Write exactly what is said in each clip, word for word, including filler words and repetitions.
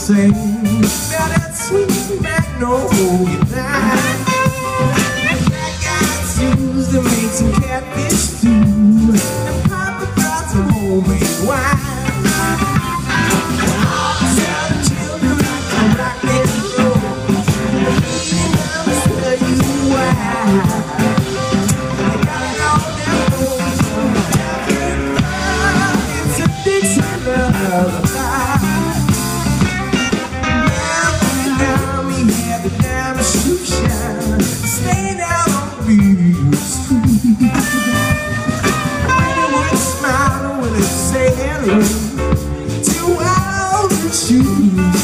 sing about that sweet magnolia night. Black eyes used to make some catfish stew, and Papa brought some homemade wine. All the southern children like to rock and roll, and I'ma tell you why. They got all their folks from Africa. It's a Dixie Lullaby. Staying out on Beale Street. When it would smile, when it say hello to all the shoes.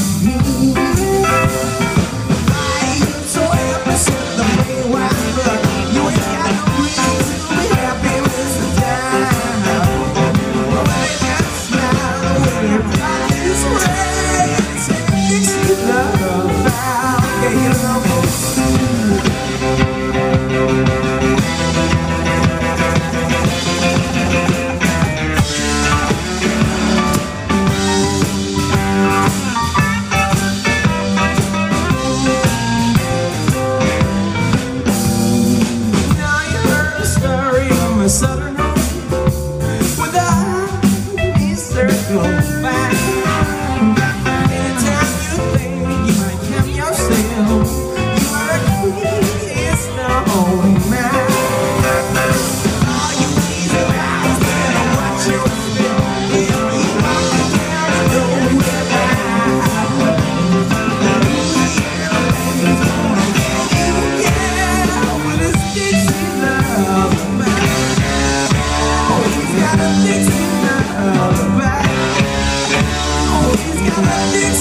I'm so happy, so the way wide look. You ain't got no reason to be happy with the time. When that smile, when your pocket's red, it's a Dixie Lullaby. Yeah, you know. Southern home with the eyes circle back. Anytime you think you might count yourself, you are a queen, it's the only man. All you need is eyes better watch yourself. If you want to carry no way back, Louisiana lady's gonna get you, yeah, with this Dixie Lullaby. He's got a Dixie Lullaby. Oh, he's got a Dixie